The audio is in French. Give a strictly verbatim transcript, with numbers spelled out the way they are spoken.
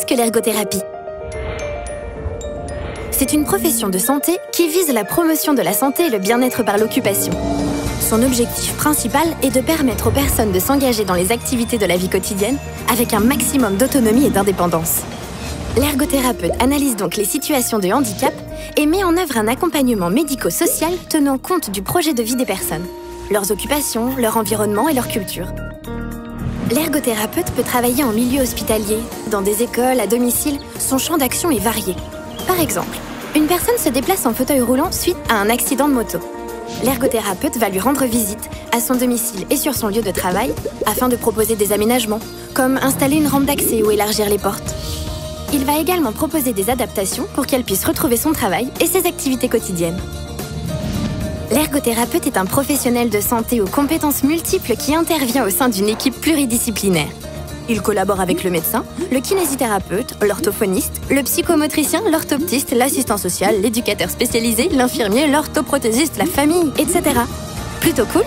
Qu'est-ce que l'ergothérapie? C'est une profession de santé qui vise la promotion de la santé et le bien-être par l'occupation. Son objectif principal est de permettre aux personnes de s'engager dans les activités de la vie quotidienne avec un maximum d'autonomie et d'indépendance. L'ergothérapeute analyse donc les situations de handicap et met en œuvre un accompagnement médico-social tenant compte du projet de vie des personnes, leurs occupations, leur environnement et leur culture. L'ergothérapeute peut travailler en milieu hospitalier, dans des écoles, à domicile, son champ d'action est varié. Par exemple, une personne se déplace en fauteuil roulant suite à un accident de moto. L'ergothérapeute va lui rendre visite à son domicile et sur son lieu de travail afin de proposer des aménagements, comme installer une rampe d'accès ou élargir les portes. Il va également proposer des adaptations pour qu'elle puisse retrouver son travail et ses activités quotidiennes. L'ergothérapeute est un professionnel de santé aux compétences multiples qui intervient au sein d'une équipe pluridisciplinaire. Il collabore avec le médecin, le kinésithérapeute, l'orthophoniste, le psychomotricien, l'orthoptiste, l'assistant social, l'éducateur spécialisé, l'infirmier, l'orthoprothésiste, la famille, et cetera. Plutôt cool, non ?